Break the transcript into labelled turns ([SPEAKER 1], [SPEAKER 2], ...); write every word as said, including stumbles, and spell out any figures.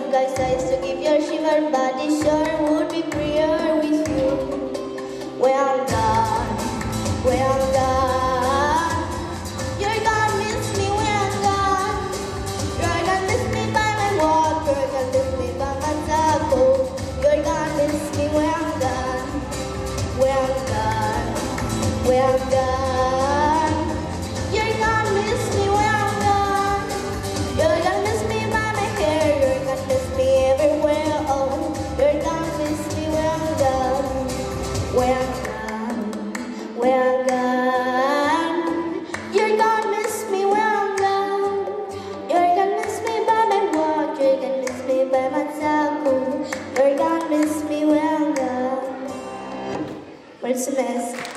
[SPEAKER 1] skies eyes to give your shiver body sure would be freer with you. When I'm gone, when I'm gone, you're gonna miss me when I'm gone. You're gonna miss me by my walk, you're gonna miss me by my taco. You're gonna miss me when I'm gone, when I'm gone, when I'm gone. You're gonna miss me when I'm gone. You're gonna miss me by my hair, you're gonna miss me everywhere. Oh, you're gonna miss me when I'm gone, when I'm gone, when I'm gone. You're gonna miss me when I'm gone. You're gonna miss me by my walk, you're gonna miss me by my taco. You're gonna miss me when I'm gone. Where's the mess?